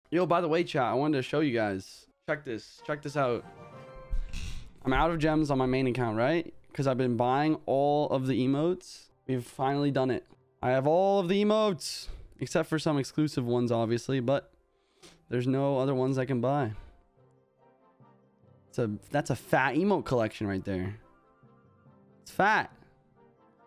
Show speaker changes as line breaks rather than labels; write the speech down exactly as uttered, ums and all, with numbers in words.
Yo, by the way, chat, I wanted to show you guys. Check this. Check this out. I'm out of gems on my main account, right? Because I've been buying all of the emotes. We've finally done it. I have all of the emotes. Except for some exclusive ones, obviously. But there's no other ones I can buy. It's a, that's a fat emote collection right there. It's fat.